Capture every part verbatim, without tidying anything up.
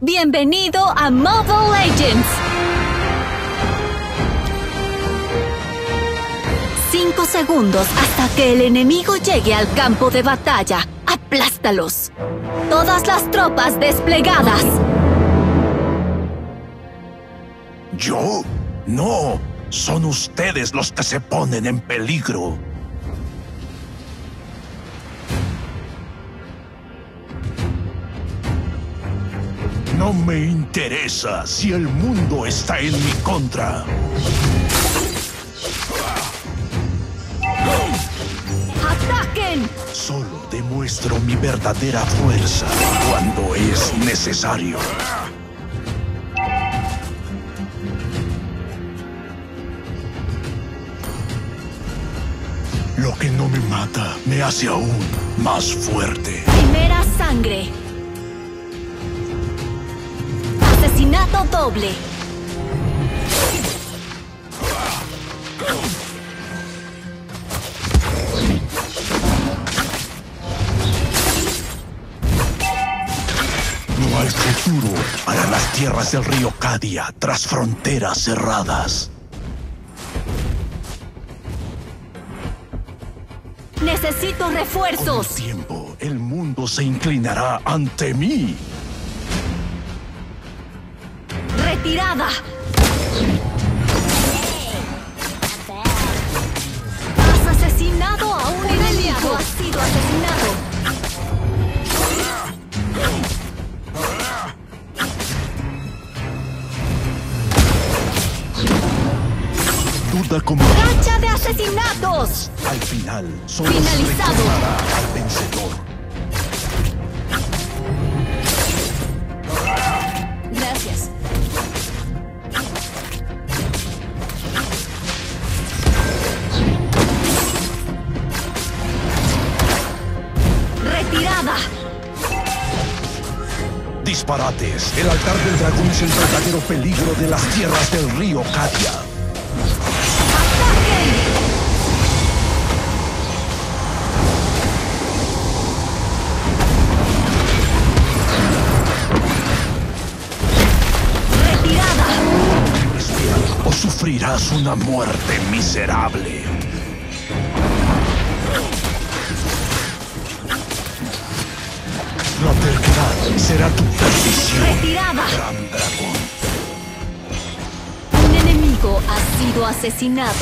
Bienvenido a Mobile Legends. Cinco segundos hasta que el enemigo llegue al campo de batalla. ¡Aplástalos! Todas las tropas desplegadas. ¿Yo? No. Son ustedes los que se ponen en peligro. No me interesa si el mundo está en mi contra. ¡Ataquen! Solo demuestro mi verdadera fuerza cuando es necesario. Lo que no me mata me hace aún más fuerte. Primera sangre. Asesinato doble. No hay futuro para las tierras del río Cadia tras fronteras cerradas. Necesito refuerzos. Con el tiempo, el mundo se inclinará ante mí. Retirada. Has asesinado a un enemigo. Ha sido asesinado. Duda como... ¡Racha de asesinatos! Al final, solo Finalizado. se recordará al vencedor. Gracias. Retirada. Disparates. El altar del dragón es el verdadero peligro de las tierras del río Cadia. O sufrirás una muerte miserable. La terquedad será tu perdición. Retirada. Gran dragón. Un enemigo ha sido asesinado.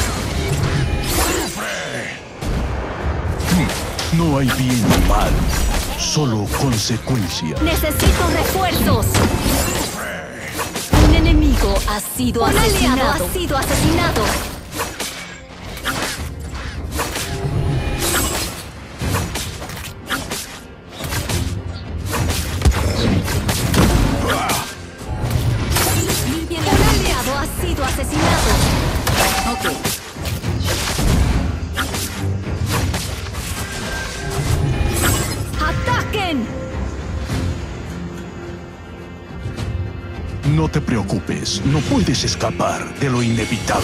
No hay bien ni mal, solo consecuencia. Necesito refuerzos. Un enemigo ha sido Un asesinado. aliado ha sido asesinado. Limpien Un aliado ha sido asesinado. Ok. ¡Ataquen! No te preocupes, no puedes escapar de lo inevitable.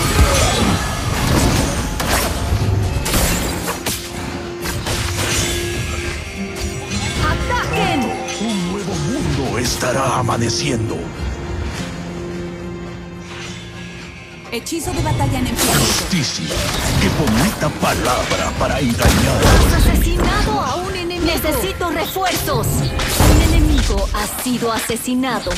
¡Ataquen! Un nuevo mundo estará amaneciendo. Hechizo de batalla en enfriamiento. Justicia. Qué bonita palabra para engañar. Has asesinado a un enemigo. Necesito refuerzos. Un enemigo ha sido asesinado.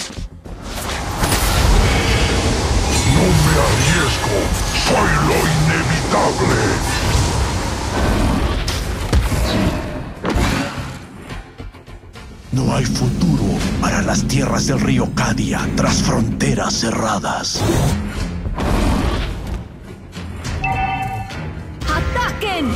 No me arriesgo. Soy lo inevitable. No hay futuro para las tierras del río Cadia tras fronteras cerradas. ¡Ataquen!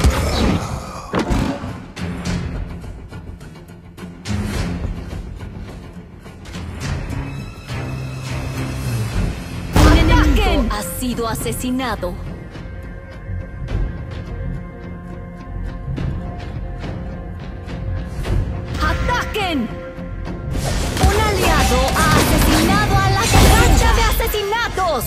Un enemigo ha sido asesinado. ¡Ataquen! Un aliado ha asesinado a la racha de asesinatos.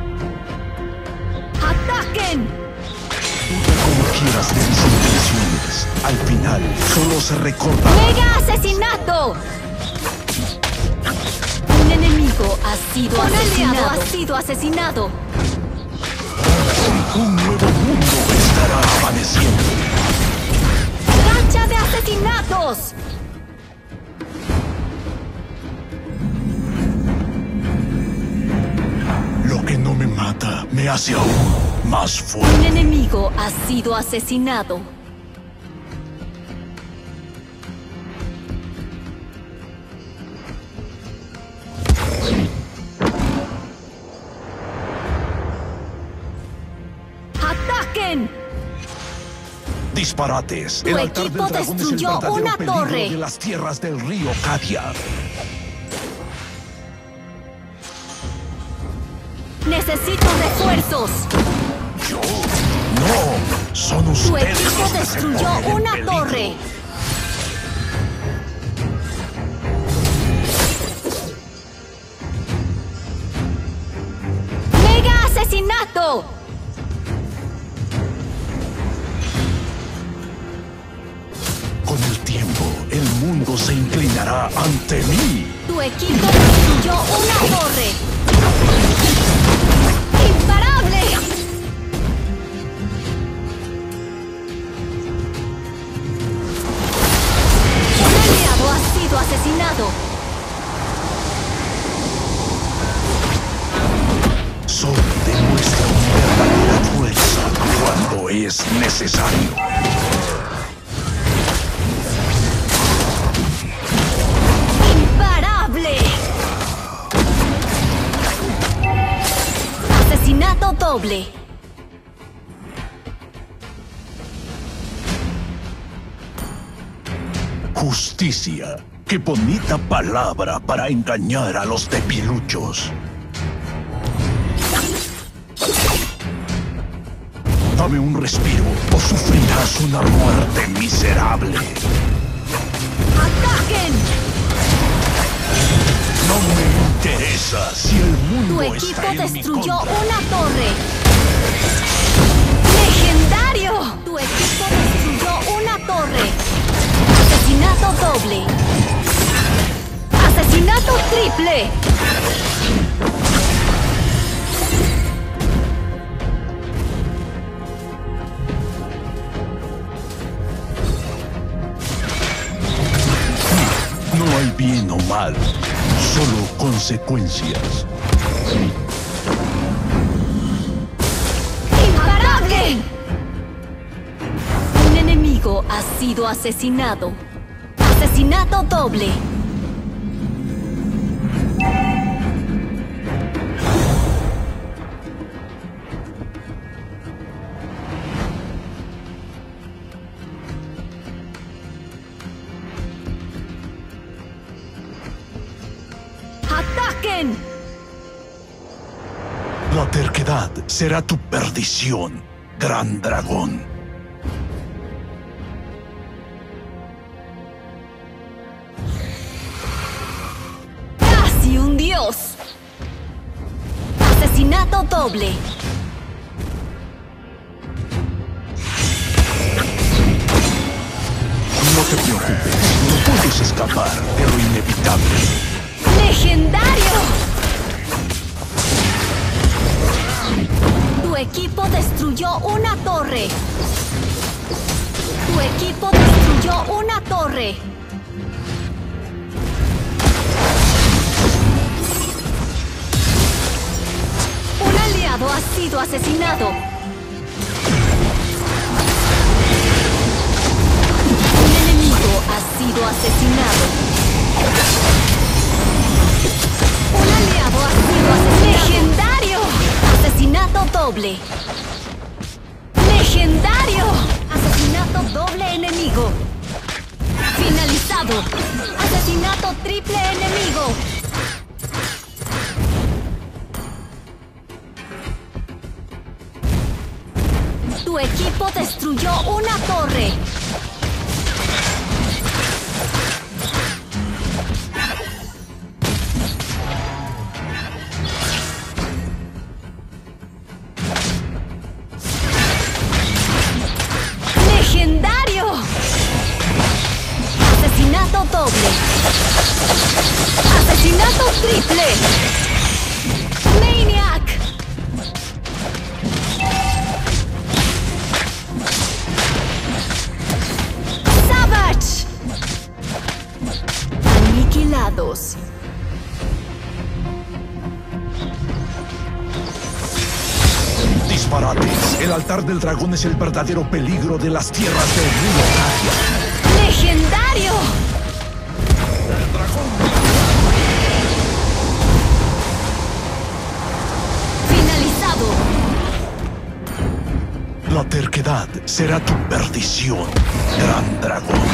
¡Ataquen! Como quieras de mis intenciones. ustedes, al final, solo se recordará. ¡Mega asesinato! Un enemigo ha sido Un asesinado. aliado ha sido asesinado. Un nuevo mundo estará amaneciendo. ¡Racha de asesinatos! Lo que no me mata me hace aún más Un fuerte. enemigo ha sido asesinado. ¡Ataquen! Disparates. Tu El altar del equipo dragón es el destruyó verdadero una peligro torre. de las tierras del río Cadia. ¡Necesito refuerzos! ¿Yo? No, son Tu ustedes equipo los que se destruyó ponen en una peligro. torre. ¡Mega asesinato! Con el tiempo, el mundo se inclinará ante mí. Tu equipo destruyó una torre. ¡Imparable! Un aliado ha sido asesinado. Solo demuestra mi verdadera fuerza cuando es necesario. ¡Imparable! Asesinato doble. Justicia. Qué bonita palabra para engañar a los debiluchos. Dame un respiro o sufrirás una muerte miserable. ¡Ataquen! No me interesa si el mundo Tu está equipo en mi destruyó contra. una torre. ¡Legendario! Tu equipo destruyó una torre. Asesinato doble. Asesinato triple. No hay bien o mal, solo consecuencias. ¡Imparable! Un enemigo ha sido asesinado. Asesinato doble. ¡Ataquen! La terquedad será tu perdición, gran dragón. ¡Casi un dios! Asesinato doble. No te preocupes, no puedes escapar de lo inevitable. ¡Legendario! Tu equipo destruyó una torre. Tu equipo destruyó una torre. Un aliado ha sido asesinado. Un enemigo ha sido asesinado. Un aliado ha sido asesinado. ¡Legendario! Asesinato doble. ¡Legendario! Asesinato doble enemigo. Finalizado. Asesinato triple enemigo. Tu equipo destruyó una torre. ¡Legendario! triple. Maniac. Savage. Aniquilados. Disparates. El altar del dragón es el verdadero peligro de las tierras del río Caria. ¡Legendario! ¡Finalizado! La terquedad será tu perdición, gran dragón.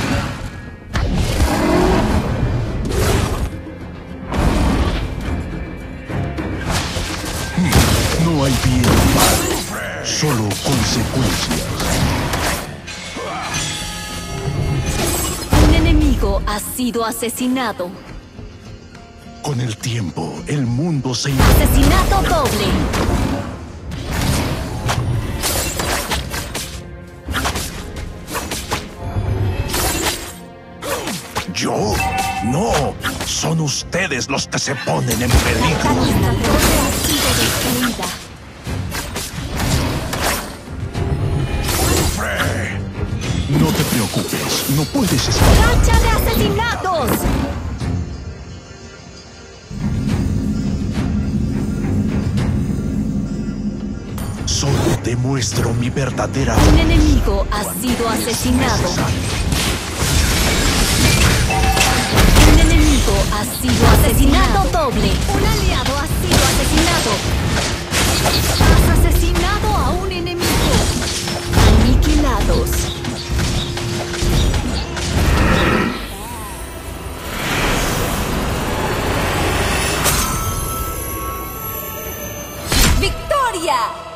No hay bien ni mal, solo consecuencias. Un enemigo ha sido asesinado. Con el tiempo, el mundo se... Asesinato doble. ¿Yo? No, son ustedes los que se ponen en peligro. Nuestra torre ha sido destruida. No te preocupes, no puedes escapar. ¡Racha de asesinatos! Solo te muestro mi verdadera... Un enemigo ha sido asesinado. Un enemigo ha sido asesinado doble. Un aliado ha sido asesinado. Has asesinado a un enemigo. Aniquilados. ¡Victoria!